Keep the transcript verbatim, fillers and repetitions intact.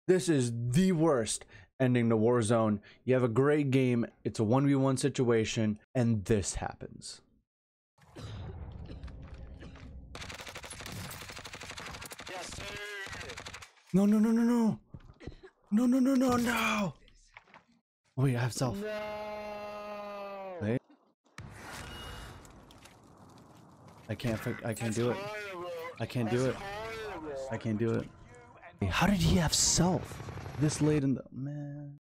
This is the worst ending to Warzone. You have a great game, it's a one v one situation, and this happens. Yes, sir. No, no, no, no, no. No, no, no, no, no. Wait, I have self. No. Wait. I can't, fi- I can't do it. I can't do it. I can't do it. How did he have self this late in the, man?